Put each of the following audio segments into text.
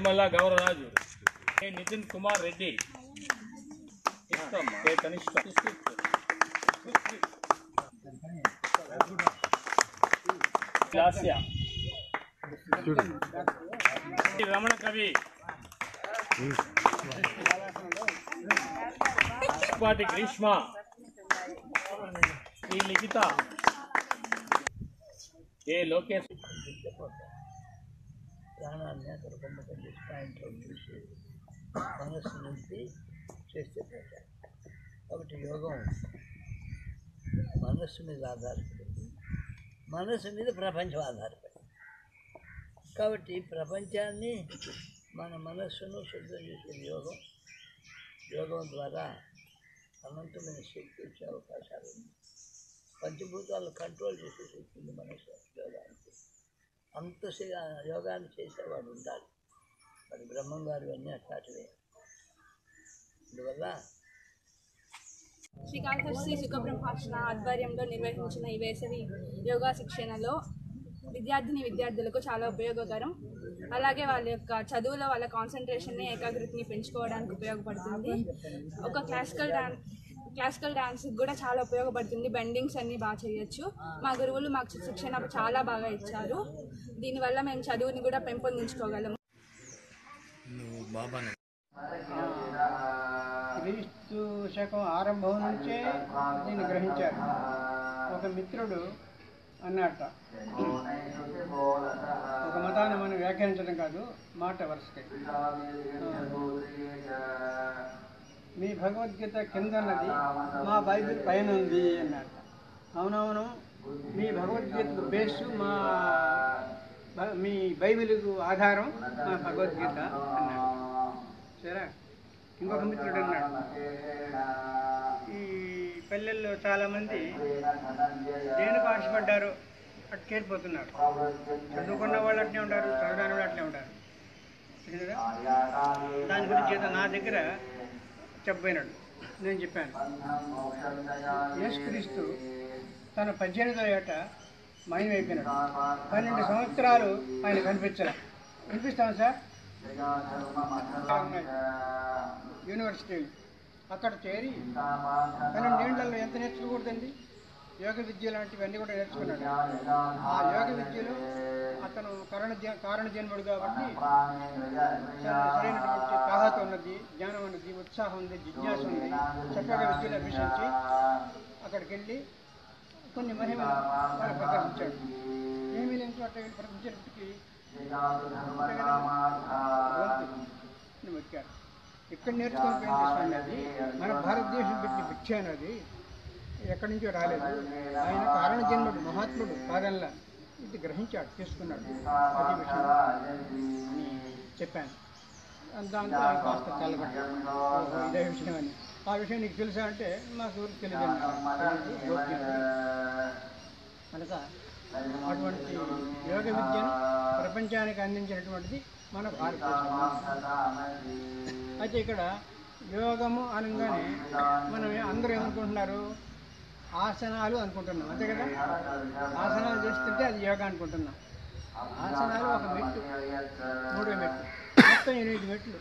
తిరుమల గౌరరాజు, నితిన్ కుమార్ రెడ్డి, రమణ కవి, పాటి గ్రీష్మ, శ్రీ లిఖిత, ఏ లోకేష్. ప్రాణాన్ని అక్కడ బొమ్మకండి పాయింట్లో చూసి మనస్సు నింపి చేస్తే పోతాయి. కాబట్టి యోగం మనస్సు మీద ఆధారపడింది, మనస్సు మీద ప్రపంచం ఆధారపడింది. కాబట్టి ప్రపంచాన్ని మన మనస్సును శుద్ధం చేసే యోగం ద్వారా అనంతమైన శక్తి వచ్చే అవకాశాలు ఉన్నాయి. పంచభూతాలను కంట్రోల్ చేసే శక్తి ఉంది మనసు యోగానికి. అంత యోగాన్ని చేసేవాడు ఉండాలి. మరి బ్రహ్మం గారు అన్నీ అట్లాంటివే. అందువల్ల శ్రీకాళహస్తి సుఖబ్రహ్మర్షణ ఆధ్వర్యంలో నిర్వహించిన ఈ వేసవి యోగా శిక్షణలో విద్యార్థులకు చాలా ఉపయోగకరం. అలాగే వాళ్ళ యొక్క చదువులో వాళ్ళ కాన్సన్ట్రేషన్ని, ఏకాగ్రతని పెంచుకోవడానికి ఉపయోగపడుతుంది. ఒక క్లాసికల్ డాన్స్కి కూడా చాలా ఉపయోగపడుతుంది. బెండింగ్స్ అన్నీ బాగా చేయొచ్చు. మా గురువులు మాకు శిక్షణ చాలా బాగా ఇచ్చారు. దీనివల్ల మేము చదువుని కూడా పెంపొందించుకోగలము. క్రీస్తు శకం ఆరంభం నుంచే దీన్ని గ్రహించారు. ఒక మిత్రుడు అన్నట్ట, ఒక మతాన్ని మనం వ్యాఖ్యానించడం కాదు, మాట వరుసకి, మీ భగవద్గీత కింద ఉన్నది, మా బైబిల్ పైన ఉంది అన్నట్ట. అవునవును, మీ భగవద్గీతకు బేసు మీ బైబిల్కు ఆధారం మా భగవద్గీత అన్నాడు. సరే, ఇంకొక మిత్రుడు అన్నాడు, ఈ పల్లెల్లో చాలామంది దేనికి ఆశపడ్డారు అట్టుకేరిపోతున్నారు. చదువుకున్న వాళ్ళు అట్లే ఉంటారు, చదవడానికి వాళ్ళు అట్లే ఉంటారు. దాని గురించి నా దగ్గర చెప్పినాడు. నేను చెప్పాను, యేసుక్రీస్తు తన 18వ ఏట మాయమైపోయినాడు. 12 సంవత్సరాలు ఆయన కనిపించాలి. వినిపిస్తాను సార్, యూనివర్సిటీలు అక్కడ చేరి 12 ఏళ్లలో ఎంత నేర్చుకోకూడదండి? యోగ విద్య లాంటివన్నీ కూడా నేర్చుకున్నాడు. ఆ యోగ విద్యలో అతను కారణ జన్ముడు కాబట్టి సరైనటువంటి తాహత ఉన్నది, జ్ఞానం ఉన్నది, ఉత్సాహం ఉంది, జిజ్ఞాస ఉంది. చక్కగా విద్యను అభ్యసించి అక్కడికి వెళ్ళి కొన్ని మహిమలు వాళ్ళు ప్రదర్శించాడు. ఏమీ లేని చోట ప్రదర్శించినప్పటికీ వచ్చారు. ఇక్కడ నేర్చుకుని పోయింది స్వామి, అది మన భారతదేశం పెట్టిన భిక్ష అనేది ఎక్కడి నుంచో రాలేదు. ఆయన కారణ జన్ముడు, మహాత్ముడు కాదల్లా ఇది గ్రహించాడు, తీసుకున్నాడు. అది విషయం చెప్పాను. దాంతో ఆయన కాస్త చల్లబడ్డాడు, ఇదే విషయం అని. ఆ విషయం నీకు తెలుసా అంటే మాకు తెలియదు. కనుక అటువంటి యోగ విద్యను ప్రపంచానికి అందించినటువంటిది మన భారతదేశం. అయితే ఇక్కడ యోగము అనగానే మనం అందరూ ఏమనుకుంటున్నారు? ఆసనాలు అనుకుంటున్నాం, అంతే కదా. ఆసనాలు చేస్తుంటే అది యోగా అనుకుంటున్నాం. ఆసనాలు ఒక మెట్టు, 3వ మెట్టు, మొత్తం 8 మెట్లు.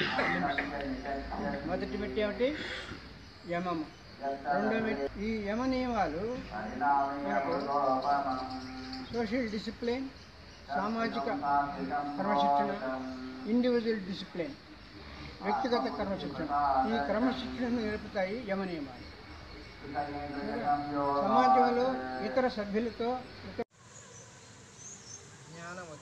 మొదటి మెట్టు ఏమిటి? యమము. 2వ మెట్టు ఈ యమ నియమాలు మనకు సోషల్ డిసిప్లిన్, సామాజిక క్రమశిక్షణ, ఇండివిజువల్ డిసిప్లిన్, వ్యక్తిగత క్రమశిక్షణ. ఈ క్రమశిక్షణను నేర్పుతాయి యమ నియమాలు. సమాజంలో ఇతర సభ్యులతో జ్ఞానముద్ర.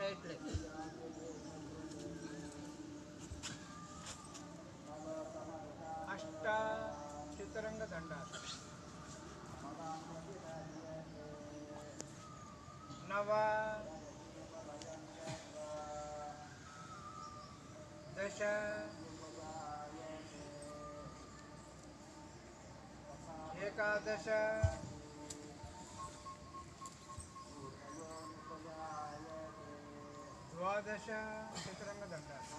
Right leg. అష్ట చతురంగ దండాసనం. నవ దశ ఏకాదశ ద్వాదశ చతురంగ దండాసనం.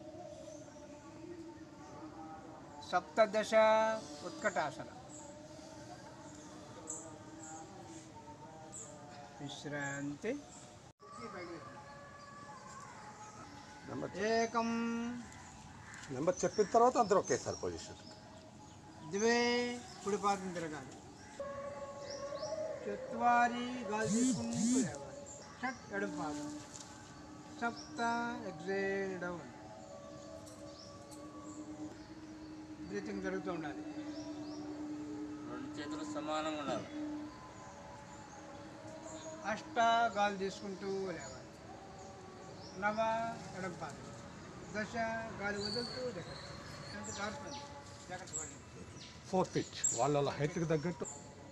సప్తదశ ఉత్కటాసన. విశ్రాంతి. ఏకం నెంబర్ చెప్పిన తర్వాత అందరూ ఒకేసారి పొజిషన్. ద్వే కుడి పాదం తిరగాలి. చత్వారి గాలి తీసుకుంటూ లేవాలి. షట్ ఎడమ పాదం. సప్త ఎగ్జేల్ డౌన్. బ్రీతింగ్ జరుగుతూ ఉండాలి. రెండు చేతులు సమానంగా ఉండాలి. అష్ట గాలి తీసుకుంటూ లేవాలి. నవ ఎడమ పాదం. దశ గాలి వదులుతూ జాగ్రత్త. అంటే జారుతుంది. జాగ్రత్త పడి. 4 pitch వాళ్ళ హైట్కి తగ్గట్టు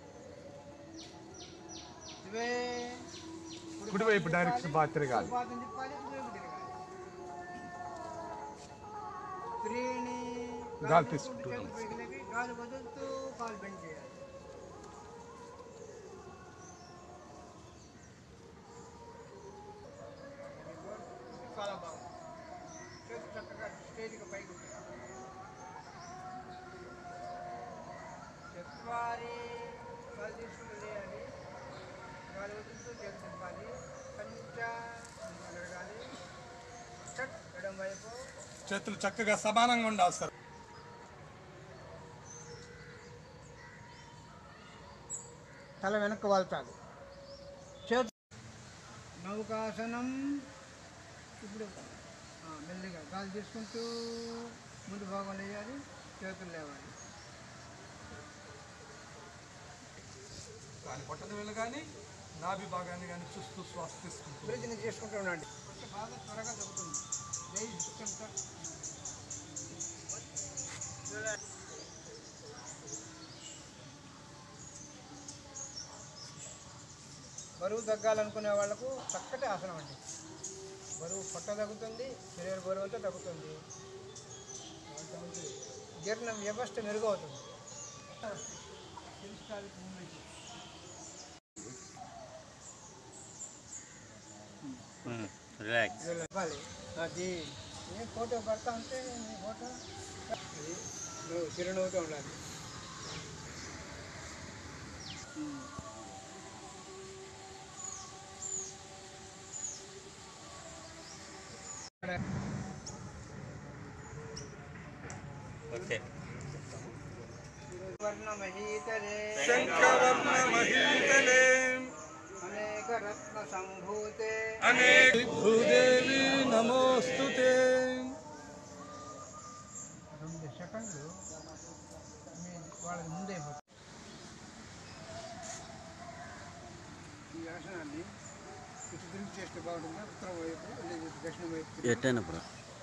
ద్వే కుడివైపు డైరెక్షన్ బాగా తిరగాలి. పాదం తిప్పాలి. కుడివైపు తిరగాలి. త్రీని గాలి తీసుకుంటూ చేతులు పైకి లేపి గాలి వదులుతూ కాలు బెండ్ చేయాలి. చాలా బాగుంది. చేతులు చక్కగా స్టేజ్గా పైకి ఉంటాయి. చత్వారి గాలి తీసుకుంటూ లేయాలి. గాలి వదులుతూ చేతులు తిప్పాలి. పంచ తిరగాలి. చట్ ఎడం వైపు. చేతులు చక్కగా సమానంగా ఉండాలి సార్. తల వెనక్కి వాళ్తాడు. చేతు నౌకాసనం. ఇప్పుడు మెల్లిగా గాలి తీసుకుంటూ ముందు భాగం వేయాలి. చేతులు లేవాలి. దాని పొట్టన వేలు కానీ నాభి భాగాన్ని కానీ చూస్తూ శ్వాస తీసుకుంటూ బ్రీతింగ్ చేసుకుంటూ ఉండండి. బాగా త్వరగా తగ్గుతుంది. బరువు తగ్గాలనుకునే వాళ్ళకు చక్కటి ఆసనం అండి. బరువు పొట్ట తగ్గుతుంది. శరీర బరువు అంతా తగ్గుతుంది. జీర్ణ వ్యవస్థ మెరుగవుతుంది. రిలాక్స్. ఇవ్వాలి. అది ఏ ఫోటో పడతా ఉంటే నీ ఫోటో అది నువ్వు చిరునవ్వుతో ఉండాలి. ఓకే. వర్ణమహీతలే శంఖవర్ణమహీతలే అనేక రత్న సంభూతే అనేక భూదేవి నమోస్తుతే. 2 సెకండ్లు మీ వాళ్ళకి ముందే అయిపోతుంది. ఈ ఆసనాన్ని ఇటు తిరిగి చేస్తే బాగుంటుందా? ఉత్తరం వైపు లేదా దక్షిణ వైపు ఎట్టైనప్పుడు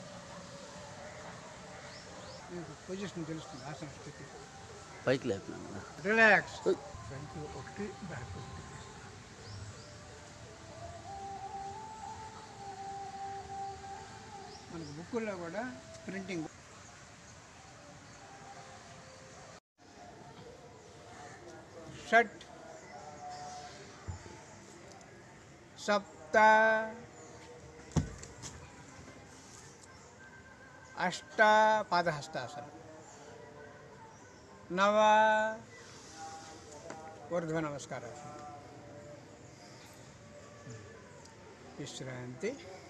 మీకు పొజిషన్ తెలుస్తుంది. ఆసన స్థితి. పైకి లేపినాను కదా. రిలాక్స్. ఫ్రంట్ ఒకటి బ్యాక్ ఒకటి. మనకు బుక్కుల్లో కూడా ప్రింటింగ్. షట్ సప్త అష్ట పాదహస్తాసనం. నవ ఊర్ధ్వ నమస్కారాసనం. విశ్రాంతి.